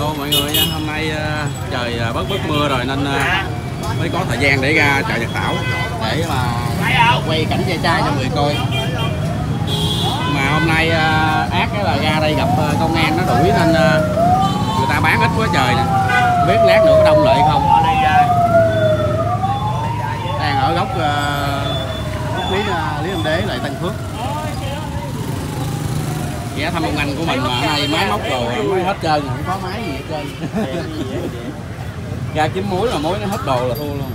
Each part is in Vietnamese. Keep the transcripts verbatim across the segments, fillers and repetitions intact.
Hello mọi người nha, hôm nay uh, trời uh, bớt bớt mưa rồi nên uh, mới có thời gian để ra chợ Nhật Tảo để mà quay cảnh trai trai cho người coi. Mà hôm nay uh, ác cái là ra đây gặp uh, công an nó đuổi nên uh, người ta bán ít quá trời nè. Không biết lát nữa có đông lại không. Đang ở góc uh, Lý uh, Lý Âm Đế lại Tân Phước. Ghé thăm ông anh của mình mà ở đây máy móc rồi mới hết trơn, không có máy gì hết trơn. Ra kiếm muối mà muối nó hết đồ là thua luôn.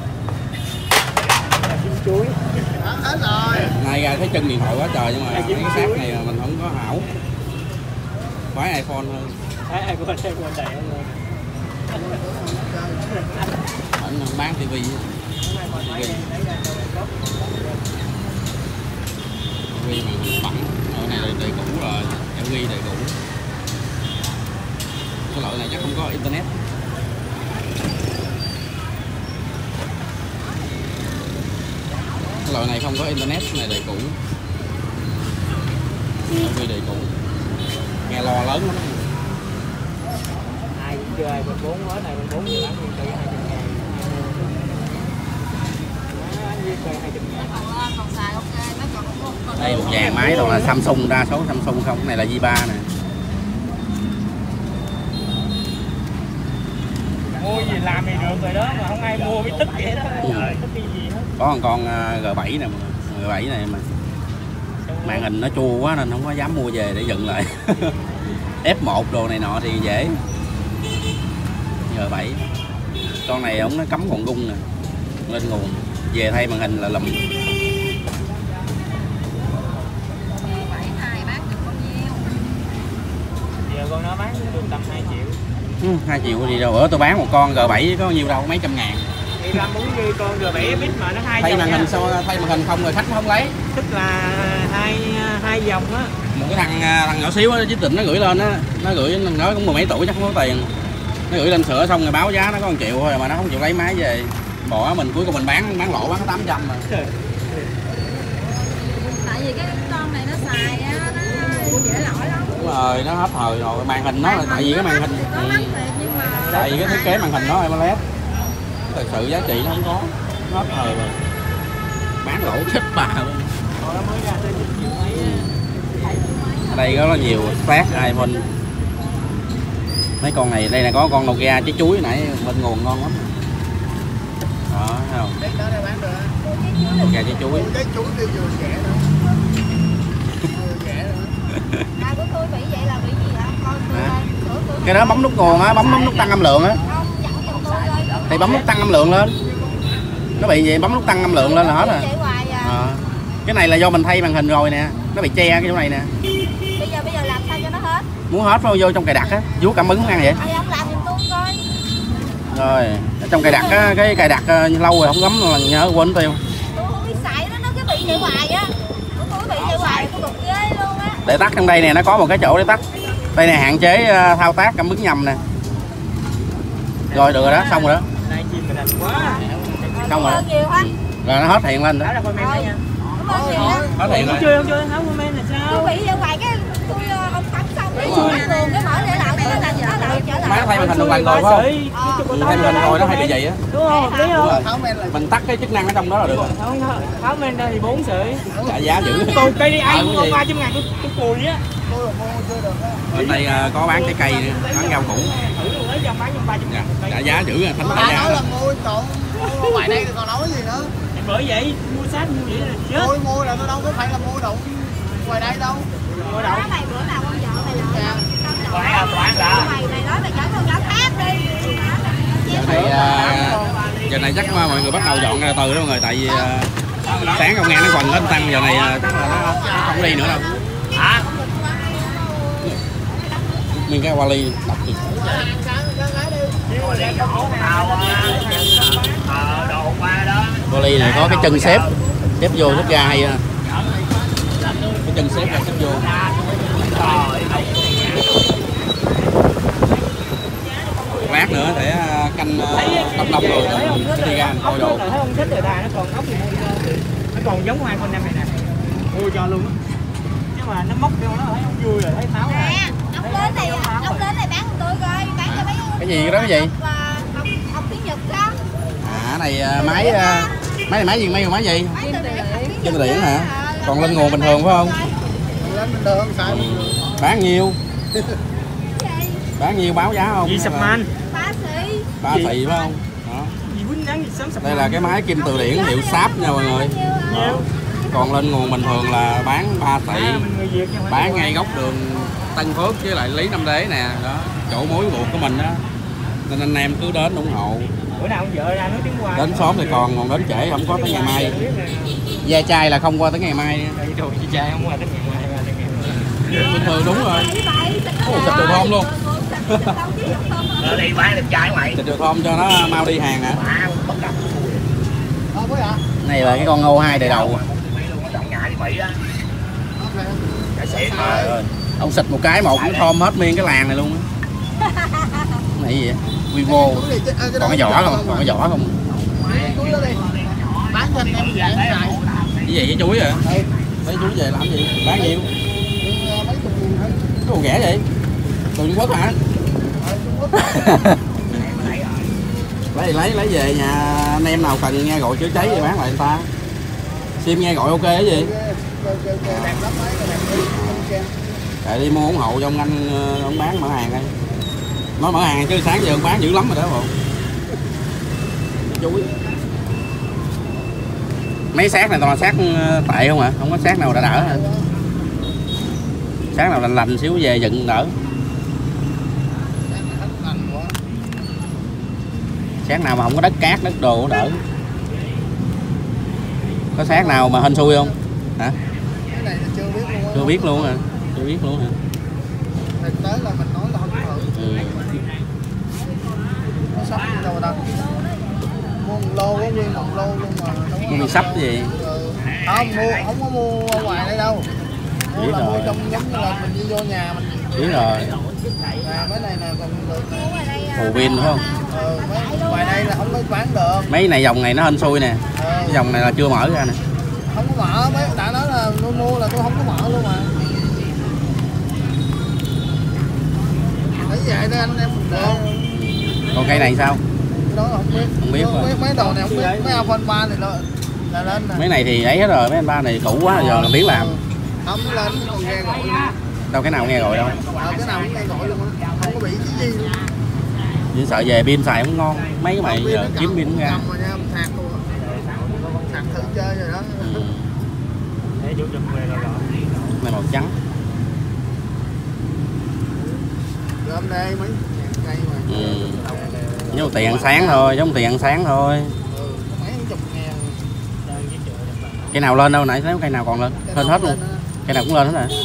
Chuối. Hết rồi. Nay ra thấy chân điện thoại quá trời nhưng mà cái xác này mình không có hảo. Khoái iPhone hơn. Khoái iPhone iPhone đầy hơn. Anh bán tivi. Tivi mà bẩn. Ở này đời cũ rồi, em ghi đời cũ. Cái loại này chắc không có internet. Cái loại này không có internet, cái này đời cũ. Em ghi đời cũ. Nghe lo lớn lắm. Ai cũng chơi bên bốn mới này bên bốn bán nguyên tư hai trăm ngàn. Đây một dàn máy toàn là Samsung, đa số Samsung không, cái này là J ba nè. Mua gì làm thì được rồi đó mà không ai mua mới tức vậy đó. Ừ. Tức cái gì hết. Có một con G bảy nè, G bảy này mà màn hình nó chua quá nên không có dám mua về để dựng lại. F một đồ này nọ thì dễ. G bảy. Con này ổng nó cắm nguồn gung nè. Lên nguồn về thay màn hình là lùm. Con nó bán được tầm hai triệu. Ừ, hai triệu gì đâu, bữa tôi bán một con G bảy có nhiêu đâu, mấy trăm ngàn. Thì làm muốn như con G bảy bit mà nó hai thay dòng màn nha. hình sao thay màn hình không rồi khách không lấy. Tức là hai hai dòng á. Một cái thằng thằng nhỏ xíu á, Chí Tịnh nó gửi lên á, nó gửi nó cũng mười mấy tuổi chắc không có tiền. Nó gửi lên sửa xong rồi báo giá nó có một triệu thôi mà nó không chịu lấy máy về. Bỏ mình cuối cùng mình bán bán lỗ bán tám trăm mà. Tại vì cái con này nó xài á, nó dễ lỗi lắm. Đúng rồi, nó hết thời rồi, màn hình nó là tại vì cái màn hình ừ. Tại vì cái thiết kế màn hình nó AMOLED. Thật sự giá trị nó không có, nó hết thời rồi. Bán lỗ chết bà luôn. Ở đây có nhiều phát iPhone. Mấy con này, đây là có con Nokia trái chuối nãy bên nguồn ngon lắm. Đó, thấy không? Nokia trái chuối. Trái chuối đi vừa rẻ nữa. À, của tôi bị vậy là bị gì hả? Con tôi à. Sửa tôi Cái đó bấm nút nguồn á, bấm nút tăng âm lượng á. Thì bấm nút tăng âm lượng lên. Nó bị vậy, bấm nút tăng âm lượng lên là hết rồi. À. Cái này là do mình thay màn hình rồi nè, nó bị che cái chỗ này nè. Bây giờ bây giờ làm sao cho nó hết? Muốn hết phải vô trong cài đặt á, vú cảm ứng không ăn vậy? Ai không làm giùm tôi coi. Rồi, ở trong cài đặt á, cái cài đặt lâu rồi không gắm là nhớ quên tiêu. Tôi không biết xài nó, nó cứ bị vậy hoài á. Tôi bị vậy hoài, tôi cực ghê luôn á. Để tắt trong đây nè, nó có một cái chỗ để tắt. Đây nè, hạn chế thao tác cảm ứng nhầm nè. Rồi được rồi đó, xong rồi đó. Xong rồi. Rồi nó hết hiện lên đó. Hết hiện rồi. Chưa không chưa không comment là sao? Tôi bị vậy hoài cái tôi không cắm xong cái tường cái mở lại lại nó là nó lại trở lại. Má thay màn hình một lần rồi phải không? Thay màn hình rồi nó hay bị vậy á. Đúng không? Đúng không? Mình tắt cái chức năng ở trong đó là được rồi. Không, tháo men ra thì bốn sợi. Trả giá dữ. Còn cây đi ai mua ba trăm ngàn tôi cùi á. Bên đây có bán trái cây, bán rau củ. Trả giá dữ rồi, thánh trả giá. Nói là mua trộn ngoài đây còn nói gì nữa. Bởi vậy mua sách mua vậy là chết. Mua mua là tôi đâu có phải là mua đụng ngoài đây đâu. Mua đâu? Mày bữa nào con vợ mày lại. Quán à, quán đã. Mày mày nói mày chở con gạo khác đi. Giờ này giờ này chắc mọi người bắt đầu dọn ra từ đó mọi người, tại vì sáng công nghe nó quần lên tăng, giờ này chắc là nó không đi nữa đâu. Hả? Miếng cái vali đập đi. Vali này có cái chân xếp, xếp vô xếp ra hay. Cái chân xếp ra xếp vô. Lát nữa để canh đông đông rồi sẽ đi ra coi đồ. Thấy không thích rồi ta, nó còn ốc thì nó còn giống iPhone năm này nè. Mua cho luôn á. Nhưng mà nó móc vô nó thấy không vui rồi, thấy máu rồi. Nè, ốc lớn này, ốc lớn này bán tôi coi, bán Cái gì đó cái gì? Học, học tiếng Nhật đó. À này máy máy này máy gì máy máy gì? Trên từ điển hả? Còn lên nguồn bình thường phải không? Lên bình thường xài bình thường. Bán nhiêu? Bán nhiêu báo giá không? Gì sập man? Ba xị. Ba xị phải không? Đó. Gì quýnh nắng gì sớm sập. Đây là cái máy kim từ điển hiệu Sáp nha mọi người. Đó. Còn lên nguồn bình thường là bán ba tỷ. Bán ngay góc đường Tân Phước với lại Lý Nam Đế nè, đó, chỗ mối ruột của mình đó. Nên anh em cứ đến ủng hộ. Bữa nào vợ ra nói tiếng Hoa. Đến sớm thì còn, còn đến trễ không có tới ngày mai. Ve chai là không qua tới ngày mai. Đồ ve chai không qua tới ngày mai qua tới ngày mai. Bình thường đúng rồi. Ồ, thịt đồ thơm luôn. Ở đây bán thịt chai mày. Thịt đồ thơm cho nó mau đi hàng hả? Ờ, mới hả? Này là cái con ngô hai đời đầu. Trời ơi. Ông xịt một cái một cũng thơm hết miên cái làng này luôn á. Này gì vậy? Vivo. Còn cái vỏ không? Còn cái vỏ không? Bán cho anh em dạng này. Cái gì với chuối hả? Lấy chuối về làm gì? Bán nhiêu? Mấy chục nghìn thôi. Cái đồ rẻ vậy? Từ Trung Quốc hả? lấy lấy lấy về nhà anh em nào cần nghe gọi chữa cháy thì bán lại người ta. Sim nghe gọi ok cái gì? Để đi mua ủng hộ cho ông anh, ông bán mở hàng đây. Nói mở hàng chứ sáng giờ ông bán dữ lắm rồi đó bộ. Chuối. Mấy xác này toàn là xác tệ không hả? Không có xác nào đã đỡ hả? Xác nào lành lành xíu về dựng đỡ. Xác nào mà không có đất cát, đất đồ đỡ. Có xác nào mà hên xui không? Hả? Cái này là chưa biết luôn á. Chưa biết luôn hả? Chưa biết luôn hả? Thực tế là mình nói là không thử. Ừ. Nó sắp như đâu ta? Mua một lô, có nguyên một lô luôn mà. Mua bị sắp gì? Ừ. Không, mua, không có mua ở ngoài đây đâu. Mua Biết là rồi. mua trong giống như là mình đi vô nhà mình. Biết rồi. À, mấy này nè còn được nè. Hồ pin phải không? Ừ, mấy, ngoài đây là không có bán được. Mấy này dòng này nó hên xui nè. Ừ. Cái dòng này là chưa mở ra nè. Không có mở, mấy đã nói là tôi mua là tôi không có mở luôn mà. Thấy vậy đó anh em mình được. Còn cây này sao? Cái đó là không biết. Không biết mấy, rồi. mấy đồ này không biết. Mấy iPhone ba này là, là lên nè. Mấy này thì ấy hết rồi, mấy anh ba này cũ quá giờ là biết làm. Không nó lên nó còn nghe gọi luôn. Đâu cái nào nghe gọi đâu. Ờ, cái nào cũng nghe gọi luôn á. Không có bị cái gì luôn. Chỉ sợ về pin xài không ngon. Mấy cái mày Pin giờ nó kiếm cầm, pin ra. cầm rồi nha, mình sạc luôn. Sạc thử chơi rồi đó. Ừ. Để chủ về rồi rồi. Này màu trắng. Rồi hôm nay mấy ngày mà. Ừ. Giống tiền ăn sáng thôi, giống tiền ăn sáng thôi. Ừ, mấy chục ngàn. Cây nào lên đâu nãy thấy cây nào còn lên? Lên hết luôn. Cây nào cũng lên hết rồi.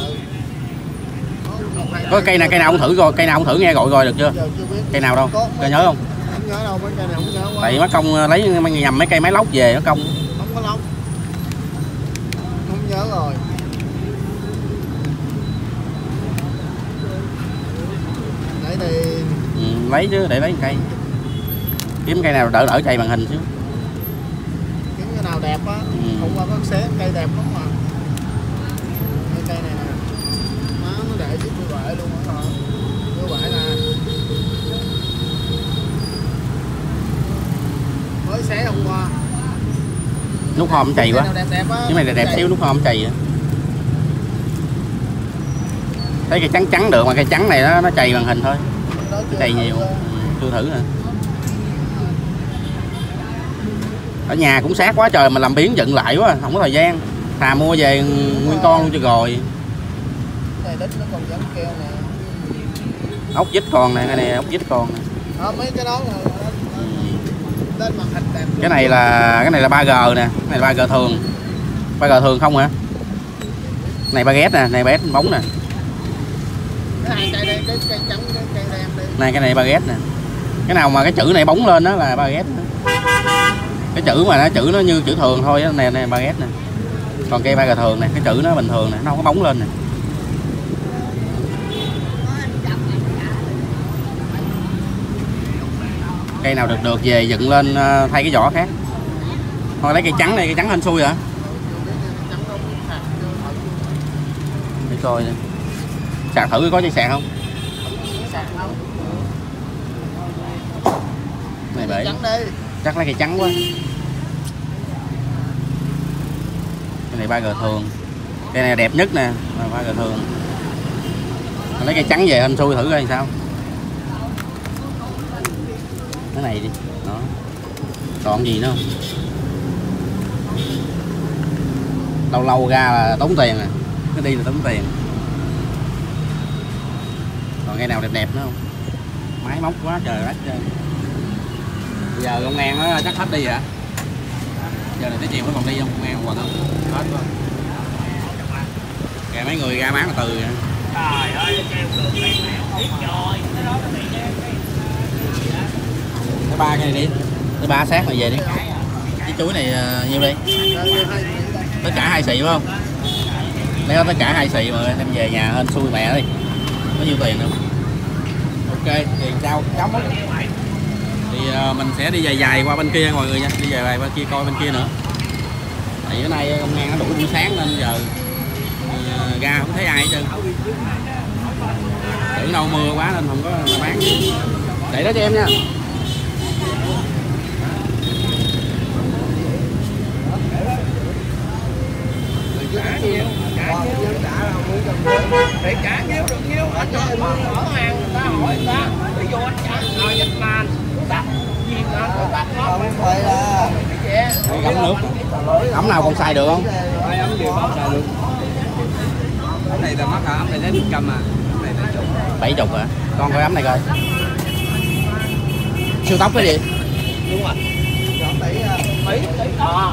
Có cây này cây nào cũng thử rồi, cây nào cũng thử nghe gọi rồi được chưa? Cây nào đâu? Cây nhớ không? Không nhớ đâu, mấy cây này không nhớ quá. Tại mất công lấy nhầm mấy cây máy lóc về nó công. Không có lóc. Không nhớ rồi. Để đi. Ừ, lấy chứ để lấy cây. Kiếm cây nào đỡ đỡ chạy màn hình chứ. Kiếm cái nào đẹp á. Ừ. Hôm qua có xé cây đẹp lắm mà. Cái cây này nè. Má nó để chiếc như vậy luôn á hả? Như vậy nè. Mới xé hôm qua. Nút hôm chày quá. Đẹp đẹp á. Cái này đẹp, đẹp xíu nút hôm chày. Thấy cây trắng trắng được mà cây trắng này nó nó chày màn hình thôi. Chày nhiều. Ừ, chưa thử nè. Ở nhà cũng sát quá trời mà làm biến dựng lại quá, không có thời gian. Thà mua về nguyên con luôn cho rồi. Này đít nó còn giống keo nè. Ốc vít còn nè, cái này ốc vít còn nè. Đó, mấy cái đó là lên màn hình đẹp. Cái này là cái này là ba G nè, cái này là ba G thường. ba G thường không hả? Này ba ghét nè, này ba ghét bóng nè. Cái hai cây đây, cái cây trắng cái cây đen đây. Này cái này ba ghét nè. Cái nào mà cái chữ này bóng lên đó là ba ghét. Cái chữ mà nó chữ nó như chữ thường thôi á, này này ba ghét nè. Còn cây ba G thường này, cái chữ nó bình thường nè, nó không có bóng lên nè. Cây nào được được về dựng lên thay cái vỏ khác. Thôi lấy cây trắng này, cây trắng hên xui hả? Để coi nè. Sạc thử có dây sạc không? bể. Trắng đi. Chắc lấy cây trắng quá. Cái này ba g thường. Cây này đẹp nhất nè, ba g thường. Mình lấy cây trắng về hên xui thử coi sao. Cái này đi. Đó. Còn gì nữa không? Lâu lâu ra là tốn tiền nè. Cái đi là tốn tiền. Còn cây nào đẹp đẹp nữa không? Máy móc quá trời đất trơn. Bây giờ công an nó chắc hết đi hả? Giờ này tới chiều nó còn đi không? Công an còn không? Hết quá. Kìa mấy người ra bán từ từ vậy. Trời ơi, treo đường này mẹ biết rồi. Cái đó nó bị Cái ba cái này đi. Cái ba xác này về đi. Cái chuối này uh, nhiêu đi? Tất cả hai xị phải không? Lấy tất cả hai xị mà đem về nhà hên xui mẹ đi. Có nhiêu tiền đâu. Ok, tiền sao cắm á. Thì uh, mình sẽ đi dài dài qua bên kia mọi người nha, đi dài dài bên kia coi bên kia nữa. Tại bữa nay công an nó đuổi buổi sáng nên giờ uh, ra không thấy ai hết trơn. Tưởng đâu mưa quá nên không có bán gì. Để đó cho em nha. trả nhiêu, trả nhiêu trả là muốn cầm để trả nhiêu được nhiêu ở trời mở hàng người ta hỏi người ta ví dụ anh trả rồi nhất màn đặt gì mà người ta không phải là Ấm nước. Ấm nào còn xài được không? ấm gì không xài được. Ấm này là mắc hả? Ấm này đến trăm à? Bảy chục hả? Con coi ấm này coi. Siêu tốc cái gì? Đúng rồi. Mấy tỷ to.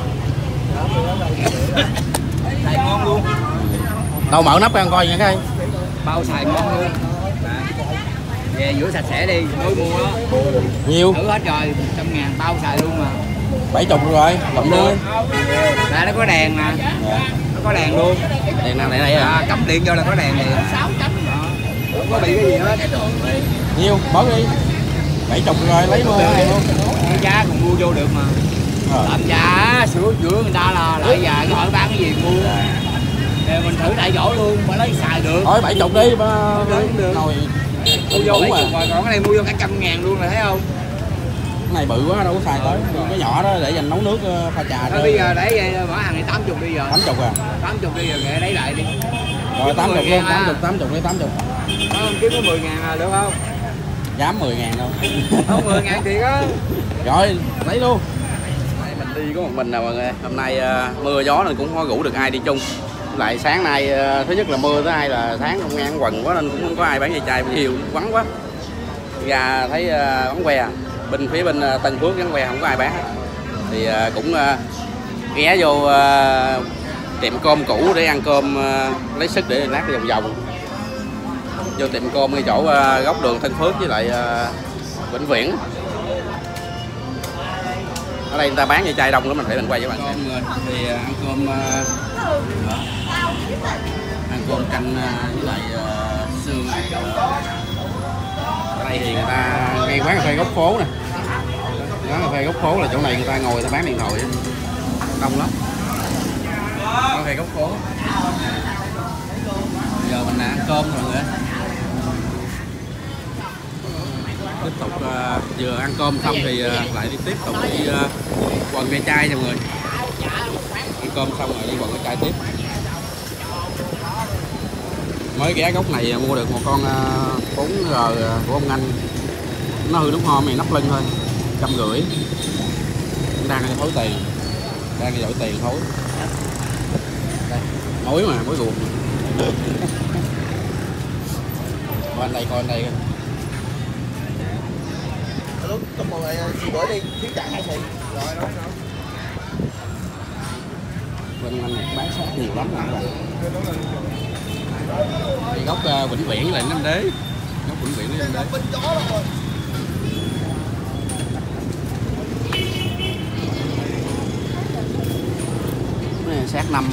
Xài ngon luôn. Đâu mở nắp ra coi nha cái. Bao xài ngon luôn. Về rửa sạch sẽ đi, mới mua đó. Nhiêu? Thử hết rồi, trăm ngàn bao xài luôn mà. Bảy chục rồi, lộn đi. Là nó có đèn nè. Nó có đèn luôn. Đèn nào này này à? Cắm điện vô là có đèn liền. sáu chấm. Không có bị cái gì hết. Nhiêu? Bỏ đi. Bảy chục rồi, lấy mua này luôn. Cái giá còn mua vô được mà. Làm giá sửa chữa người ta là lại dài cái hỏi bán cái gì mua. Thì mình thử tại chỗ luôn mà lấy xài được. Thôi bảy chục đi ba. Được. Rồi. Mua vô bảy chục rồi, còn cái này mua vô cả trăm ngàn luôn là thấy không? Cái này bự quá đâu có xài tới. Cái nhỏ đó để dành nấu nước pha trà. Thôi bây giờ để vậy mở hàng này tám mươi đi giờ. tám mươi à? tám mươi đi giờ kệ lấy lại đi. Rồi tám mươi luôn, tám mươi, tám mươi đi tám mươi. Đó, kiếm có mười ngàn là được không? Dám mười ngàn đâu. Không mười ngàn thiệt á. Rồi, lấy luôn. Đây, mình đi có một mình nè mọi người. Hôm nay uh, mưa gió nên cũng không có rủ được ai đi chung. Lại sáng nay uh, thứ nhất là mưa, thứ hai là sáng công an quần quá nên cũng không có ai bán ve chai nhiều, vắng quá. Ra thấy uh, bán que à. Bên phía bên uh, Tân Phước bán que không có ai bán. Thì uh, cũng uh, ghé vô uh, tiệm cơm cũ để ăn cơm uh, lấy sức để lát vòng vòng. Vô tiệm cơm ngay chỗ uh, góc đường Tân Phước với lại uh, Vĩnh Viễn. Ở đây người ta bán ve chai đông lắm, mình phải mình quay cho bạn xem người. Thì uh, ăn cơm uh, ăn cơm canh uh, với lại uh, xương. Ở đây thì người ta ngay quán cà phê góc phố nè. Quán cà phê góc phố là chỗ này người ta ngồi người ta bán điện thoại đông lắm. Cà phê góc phố. Giờ mình ăn cơm rồi mọi người. Tiếp tục uh, vừa ăn cơm xong thì uh, lại đi tiếp tục đi uh, quần ve chai cho mọi người. Ăn cơm xong rồi đi quần ve chai tiếp. Mới ghé góc này mua được một con uh, bốn R của ông anh. Nó hư nút hôm này nắp lưng thôi, trăm rưỡi. Đang đi thối tiền, đang đi đổi tiền thối. Đây, mối mà, mối ruột. Coi anh đây, coi anh đây coi. Lúc trong một ngày chị bữa đi thiếu trả hai xị rồi đó đó. Bên anh này bán sát nhiều lắm các bạn. Thì góc uh, Vĩnh Viễn là Nam Đế, góc Vĩnh Viễn là Nam Đế. Cái này sát năm,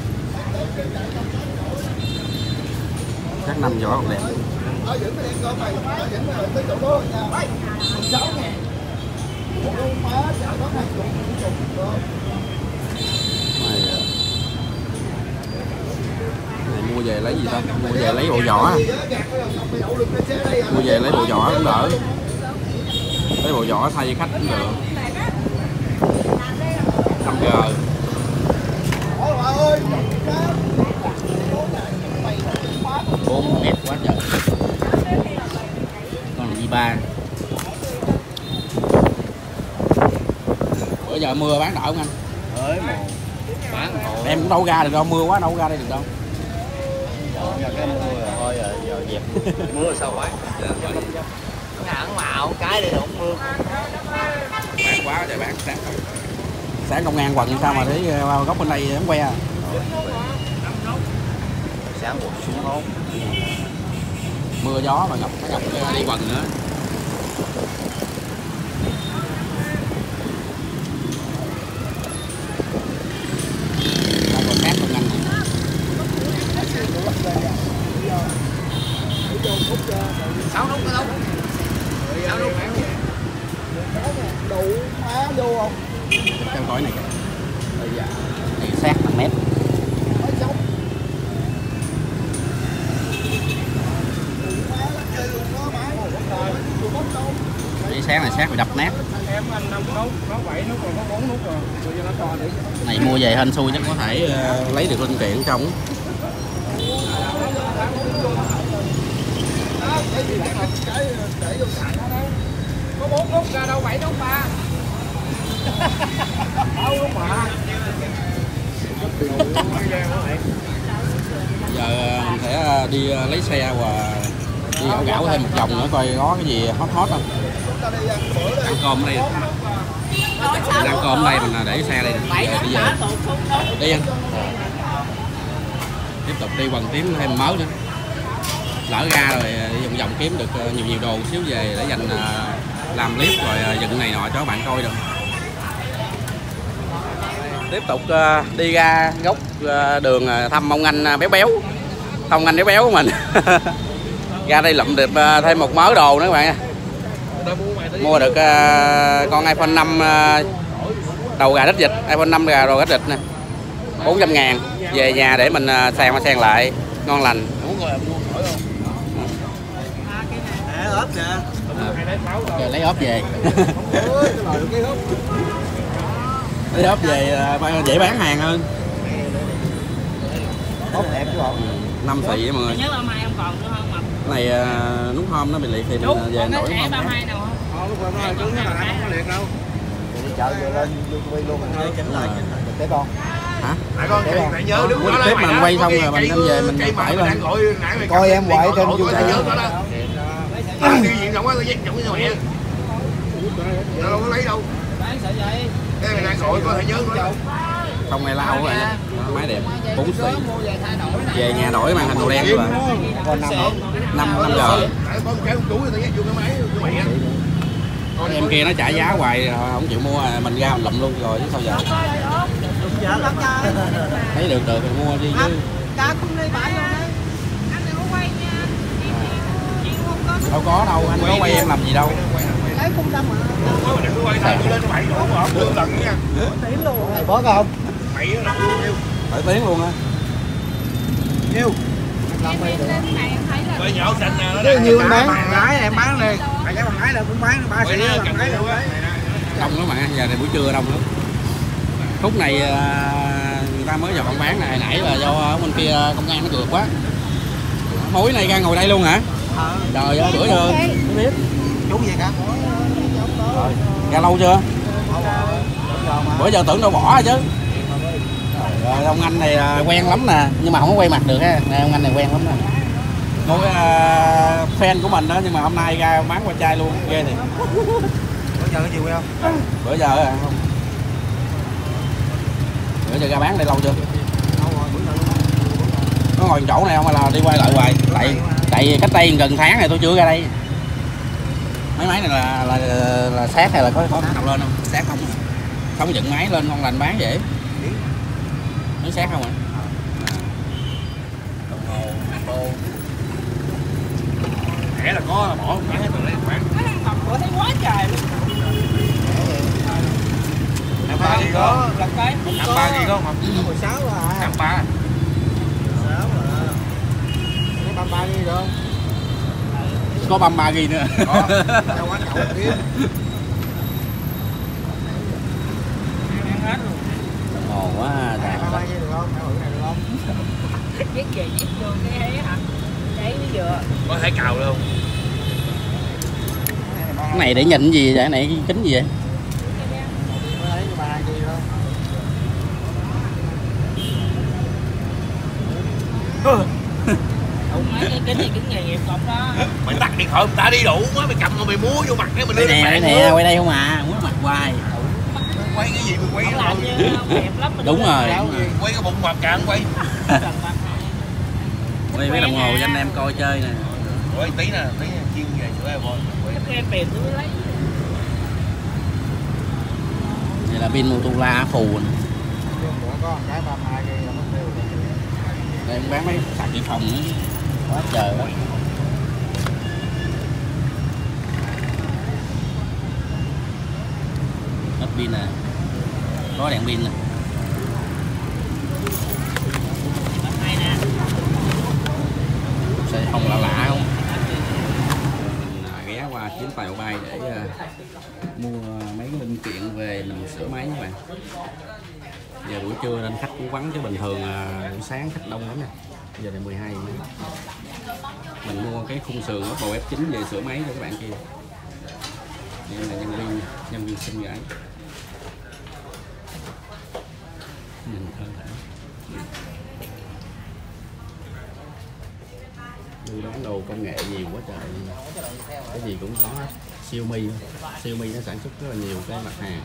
sát năm vỏ còn đẹp. Này, này mua về lấy gì ta? Mua về lấy bộ vỏ. Mua về lấy bộ vỏ cũng đỡ. Cái bộ vỏ thay khách cũng được. năm G. bốn mét quá trời. Còn G ba. Bữa giờ mưa bán đỡ không anh? Ơi mà bán hộ. Em cũng đâu ra được đâu, mưa quá đâu ra đây được đâu. Giờ cái mưa rồi thôi giờ, giờ dẹp. Mưa sao phải? Hẳn mạo cái đi đụng mưa. Bán quá trời bán sáng. Sáng công an quần sao mà thấy góc bên đây ấm que à. Sáng quật xuống hốt. Mưa gió mà ngập ngập đi quần nữa. Còn khác công anh này. Sáu nút cái đâu? Sáu nút. Đủ má vô không? Theo gói này kìa. Bây giờ này sát bằng mét. Cái sáng này sát bị đập nát. Em anh năm nút, nó bảy nút rồi, nó bốn nút rồi. Rồi nó to để Này mua về hên xui chắc có thể uh, lấy được linh kiện trong. có bốn nút ra đâu bảy nút ba. Đâu nút mà. Giờ mình sẽ đi lấy xe và đi gạo gạo thêm một vòng nữa coi có cái gì hot hot không. Ăn cơm ở đây. Ăn cơm ở đây mình để xe đây. Bây giờ đi anh. Tiếp tục đi quần tím thêm mớ nữa. Lỡ ra rồi đi vòng vòng kiếm được nhiều nhiều đồ xíu về để dành làm clip rồi dựng này nọ cho các bạn coi được. Tiếp tục đi ra góc đường thăm ông anh béo béo, ông anh béo béo của mình. Ra đây lụm được thêm một mớ đồ nữa các bạn. Mua được con iPhone năm đầu gà đít vịt, iPhone năm gà đầu đít vịt nè, bốn trăm ngàn. Về nhà để mình xèn qua xèn lại ngon lành. ốp kìa. Rồi lấy ốp về. Lấy ốp về dễ bán hàng hơn. Ốp đẹp chứ không? Năm xị vậy mọi người. Nhớ ba mai em còn nữa không? Cái này nút hôm nó bị liệt thì mình về nổi không? không? Ba mai nào không? Ờ lúc rồi nó cứng nó lại không có liệt đâu. Đi chợ vừa lên YouTube luôn mình thấy chỉnh lại chỉnh tiếp không? Hả? Tại con phải nhớ đứng đó. Tiếp mình quay xong rồi mình đem về mình tải lên. Coi em quậy trên YouTube. Đi diện rộng quá tôi dắt rộng cho mẹ. Nó đâu có lấy đâu. Cái này đang gọi có thể nhớ nó. Không ai lao rồi nha. Máy đẹp, bốn xị. Về nhà đổi màn hình màu đen rồi. Còn năm năm năm giờ. Có một cái túi người ta dắt vô cái máy của mẹ. Em kia nó trả giá hoài không chịu mua, mình ra mình lụm luôn rồi chứ sao giờ. Thấy được được thì mua đi chứ. Đâu có đâu, anh có quay em làm gì đâu. Lấy không trăm mà. Cứ quay sao lên bảy đổ bỏ lương lần nha. Tiếng luôn. Này bớt không? bảy nó luôn. bảy tiếng luôn á. Nhiêu? Bây giờ xanh nè nó đang nhiều bán bằng lái em bán liền. Tại cái bằng lái là cũng bán ba xị bằng lái đâu đấy. Đông lắm mà, giờ này buổi trưa đông lắm. Khúc này người ta mới dọn bán này, nãy là do ở bên kia công an nó cược quá. Mối này ra ngồi đây luôn hả? Trời ơi, bữa giờ không biết. Chú gì cả? Rồi, ra lâu chưa? Bữa giờ tưởng đâu bỏ rồi chứ. Rồi, ông anh này quen lắm nè, nhưng mà không có quay mặt được ha. Nè, ông anh này quen lắm nè. Ngồi uh, fan của mình đó, nhưng mà hôm nay ra bán qua chai luôn, ghê thì. Bữa giờ cái gì quen không? Bữa giờ à, không. Bữa giờ ra bán đây lâu chưa? Nó ngồi chỗ này không hay là đi quay lại hoài? Tại tại cách đây gần tháng này tôi chưa ra đây. Mấy máy này là là, là, là sát hay là có có nào lên không? Sát không? Không dựng máy lên ngon lành bán dễ. Nó sát không ạ? Đồng hồ, tô. Thẻ là có bỏ bán hết rồi đấy bán. Bữa thấy quá trời luôn. Năm ba gì có? Lần cái. Năm ba gì có không? mười sáu à. Năm ba. sáu à. Cái ba ba đi được không? Có ba ba ghi nữa. Có. Đâu quán nhậu kiếm. quá trời. Ba được không? Thử này được không? Viết về viết vô cái ấy hả? Cái nó vừa. Có thể cào luôn. Cái này để nhìn cái gì vậy? Cái này kính gì vậy? Lấy cho ba gì không? Ủa mấy cái kính này kính nghề nghiệp cọc đó. Mày tắt điện thoại người ta đi đủ quá, mày cầm mà mày múa vô mặt cái mày Đây đưa nè, đây nè, quay đây không à, muốn mặt hoài. quay cái gì mày quay Không làm đâu? như đẹp lắm. Mình Đúng lên rồi. kéo Đúng rồi. Quay cái bụng mặt càng quay. gần mặt. Quay mấy đồng hồ cho anh em coi chơi nè. Quay tí nè, tí chiên về sữa em thôi. Cái em bèn tôi lấy. Đây là pin Motorola phù nè. Có cái ba hai cây là mất tiêu. Đây em bán mấy sạc dự phòng nữa. Quá trời quá. Hết pin nè. Có đèn pin nè. Hay nè. Xe không lạ lạ không? À, ghé qua chuyến tàu bay để uh, mua mấy cái linh kiện về mình sửa máy các bạn. Giờ buổi trưa nên khách cũng vắng chứ bình thường uh, buổi sáng khách đông lắm nè. Giờ là mười hai giờ. Mình mua cái khung sườn Oppo F chín về sửa máy cho các bạn kia. Đây là nhân viên nhân viên xinh gái. Nhìn thơ thả. Đi bán đồ công nghệ nhiều quá trời, cái gì cũng có hết. Xiaomi Xiaomi nó sản xuất rất là nhiều cái mặt hàng.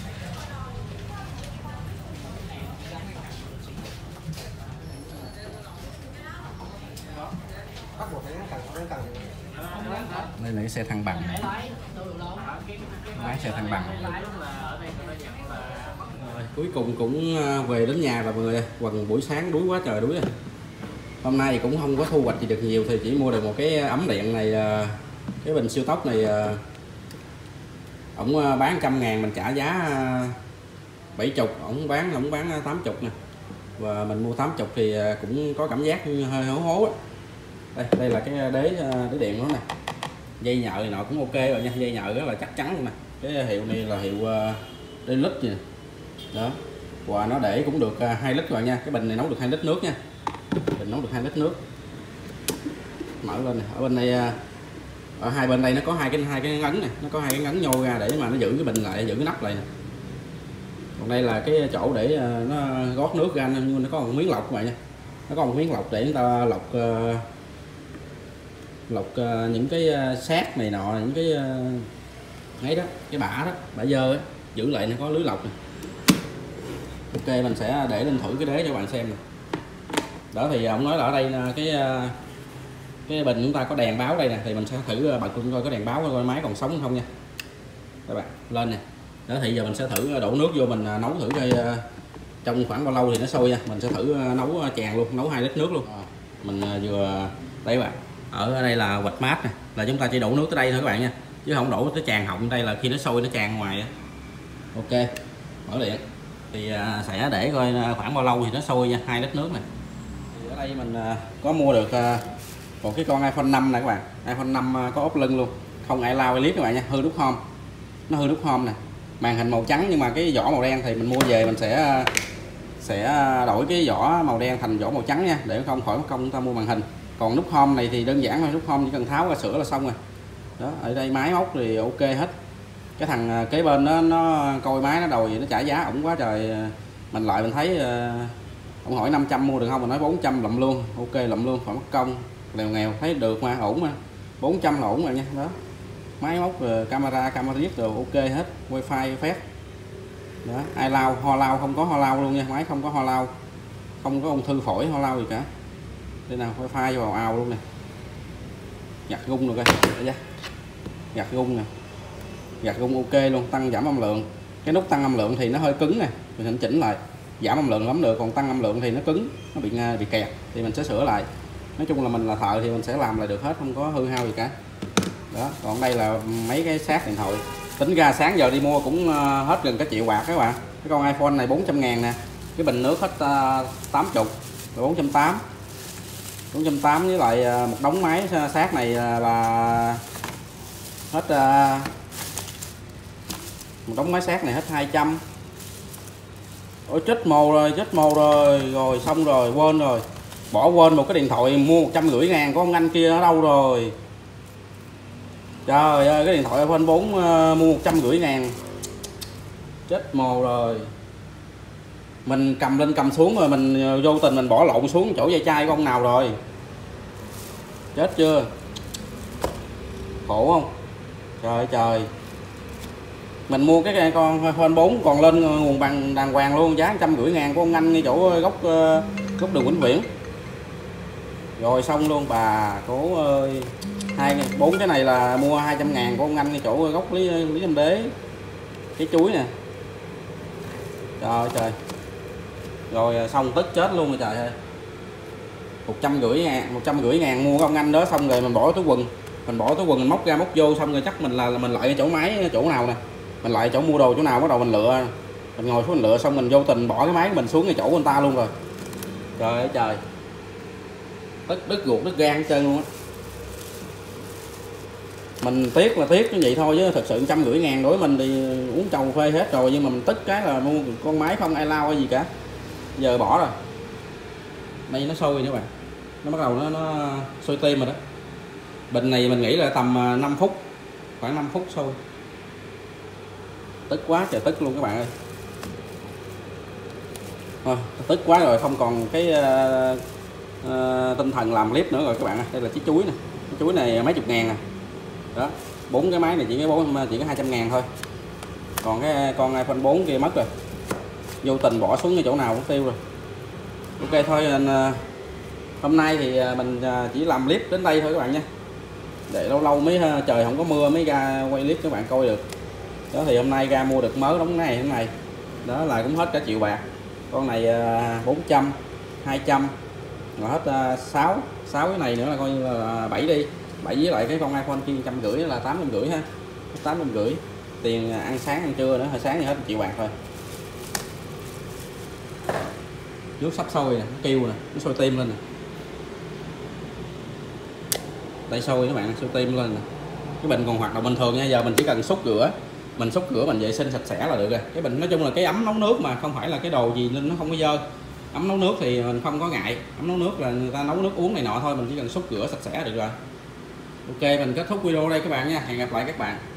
Đây là cái xe thăng bằng, lái xe thăng bằng. Rồi, cuối cùng cũng về đến nhà rồi mọi người. Quần buổi sáng đuối quá trời đuối rồi. Hôm nay cũng không có thu hoạch gì được nhiều thì chỉ mua được một cái ấm điện này, cái bình siêu tốc này. Ổng bán trăm ngàn mình trả giá bảy chục, ổng bán ổng bán tám chục nè, và mình mua tám chục thì cũng có cảm giác hơi hố hố á. Đây, đây là cái đế đế điện của nó nè, dây nhợ này nọ cũng ok rồi nha, dây nhợ rất là chắc chắn luôn nè. Cái hiệu này là hiệu đê lít gì nè đó, và nó để cũng được hai lít rồi nha. Cái bình này nấu được hai lít nước nha, bình nấu được hai lít nước. Mở lên này. Ở bên đây, ở hai bên đây nó có hai cái hai cái ngấn này, nó có hai cái ngấn nhô ra để mà nó giữ cái bình lại, giữ cái nắp lại nè. Còn đây là cái chỗ để nó gót nước ra, nhưng nó có một miếng lọc các bạn nha, nó có một miếng lọc để chúng ta lọc lọc những cái sát này nọ, những cái ấy đó, cái bã đó, bã dơ á, giữ lại nó có lưới lọc này. Ok, mình sẽ để lên thử cái đế cho các bạn xem nè. Đó thì ông nói là ở đây cái cái bình chúng ta có đèn báo đây nè, thì mình sẽ thử bật luôn coi có đèn báo coi máy còn sống không nha các bạn. Lên nè. Đó thì giờ mình sẽ thử đổ nước vô, mình nấu thử coi trong khoảng bao lâu thì nó sôi nha. Mình sẽ thử nấu chèn luôn, nấu hai lít nước luôn. Mình vừa đây các bạn, ở đây là vạch mát nè, là chúng ta chỉ đổ nước tới đây thôi các bạn nha, chứ không đổ tới tràn họng đây, là khi nó sôi nó tràn ngoài. Ok, mở điện thì sẽ để coi khoảng bao lâu thì nó sôi nha, hai lít nước này. Ở đây mình có mua được một cái con iPhone năm này các bạn, iPhone năm có ốp lưng luôn, không ai lao clip các bạn nha, hư nút home, nó hư nút home nè, màn hình màu trắng nhưng mà cái vỏ màu đen, thì mình mua về mình sẽ sẽ đổi cái vỏ màu đen thành vỏ màu trắng nha, để không khỏi mất công chúng ta mua màn hình. Còn nút home này thì đơn giản thôi, nút home chỉ cần tháo ra sửa là xong rồi. Đó, ở đây máy móc thì ok hết. Cái thằng kế bên đó nó coi máy nó đòi nó trả giá ổng quá trời, mình lại mình thấy ông hỏi năm trăm mua được không, mình nói bốn trăm lụm luôn. Ok lụm luôn, khỏi mất công lèo nghèo, thấy được mà, ổn mà, bốn trăm là ổn rồi nha. Đó, máy móc camera camera rồi ok hết, wifi phép. Đó, ai lao ho lao không có ho lao luôn nha, máy không có ho lao, không có ung thư phổi ho lao gì cả. Đây nào, wifi vào ào luôn nè, giặt gung rồi coi, giặt gung nè, giặt gung ok luôn, tăng giảm âm lượng. Cái nút tăng âm lượng thì nó hơi cứng nè, mình sẽ chỉnh lại, giảm âm lượng lắm được, còn tăng âm lượng thì nó cứng, nó bị bị kẹt thì mình sẽ sửa lại. Nói chung là mình là thợ thì mình sẽ làm lại được hết, không có hư hao gì cả. Đó, còn đây là mấy cái sát điện thoại, tính ra sáng giờ đi mua cũng hết gần cái triệu bạc các bạn. Cái con iPhone này bốn trăm ngàn nè, cái bình nước hết tám mươi là bốn trăm tám mươi, bốn trăm tám mươi với lại một đống máy sát này là hết, một đống máy sát này hết hai trăm. Ôi chết mồ rồi, chết mồ rồi, rồi xong rồi, quên rồi. Bỏ quên một cái điện thoại mua một trăm rưỡi ngàn của ông anh kia ở đâu rồi. Trời ơi, cái điện thoại iPhone bốn uh, mua một trăm rưỡi ngàn. Chết mồ rồi. Mình cầm lên cầm xuống rồi mình vô tình mình bỏ lộn xuống chỗ dây chai của ông nào rồi. Chết chưa. Khổ không. Trời ơi trời. Mình mua cái con iPhone bốn còn lên nguồn bằng đàng hoàng luôn, giá một trăm rưỡi ngàn của ông anh ngay chỗ góc góc đường Vĩnh Viễn. Rồi xong luôn bà cố ơi. Hai bốn cái này là mua hai trăm ngàn của ông anh ngay chỗ góc Lý Lý Tâm Đế. Cái chuối nè. Trời ơi trời. Rồi xong tức chết luôn rồi trời ơi. một trăm rưỡi ngàn, một trăm rưỡi ngàn mua của ông anh đó, xong rồi mình bỏ túi quần. Mình bỏ túi quần mình móc ra móc vô, xong rồi chắc mình là mình lại chỗ máy chỗ nào nè. Mình lại chỗ mua đồ chỗ nào bắt đầu mình lựa. Mình ngồi xuống mình lựa xong mình vô tình bỏ cái máy mình xuống cái chỗ của người ta luôn rồi. Trời ơi trời. Tức đứt ruột đứt gan hết trơn luôn á. Mình tiếc là tiếc như vậy thôi chứ thật sự trăm rưỡi ngàn đối với mình thì uống chầu phê hết rồi, nhưng mà mình tức cái là mua con máy không ai lao hay gì cả. Giờ bỏ rồi. Đây nó sôi nữa bạn. Nó bắt đầu nó, nó sôi tim rồi đó. Bình này mình nghĩ là tầm năm phút, khoảng năm phút sôi. Tức quá trời tức luôn các bạn ơi. Thôi, tức quá rồi, không còn cái uh, uh, tinh thần làm clip nữa rồi các bạn ơi. Đây là chiếc chuối nè. Cái chuối này mấy chục ngàn nè. Đó, bốn cái máy này chỉ có bốn chỉ có hai trăm ngàn thôi. Còn cái con iPhone bốn kia mất rồi. Vô tình bỏ xuống cái chỗ nào cũng tiêu rồi. Ok thôi anh, hôm nay thì mình chỉ làm clip đến đây thôi các bạn nha. Để lâu lâu mới trời không có mưa mới ra quay clip các bạn coi được. Đó thì hôm nay ra mua được mớ đống này thế này. Đó là cũng hết cả triệu bạc. Con này bốn trăm, hai trăm, rồi hết sáu, sáu cái này nữa là coi như là bảy đi. bảy với lại cái con iPhone kia một trăm rưỡi là tám trăm rưỡi ha. tám trăm rưỡi. Tiền ăn sáng ăn trưa nữa, hồi sáng thì hết một triệu bạc thôi. Nước sắp sôi nè, nó kêu nè, nó sôi tim lên nè. Đây sôi các bạn, sôi tim lên nè. Cái bình còn hoạt động bình thường nha, giờ mình chỉ cần xúc rửa. Mình xúc rửa mình vệ sinh sạch sẽ là được rồi. Cái bình nói chung là cái ấm nấu nước mà không phải là cái đồ gì nên nó không có dơ. Ấm nấu nước thì mình không có ngại. Ấm nấu nước là người ta nấu nước uống này nọ thôi, mình chỉ cần xúc rửa sạch sẽ là được rồi. Ok, mình kết thúc video đây các bạn nha. Hẹn gặp lại các bạn.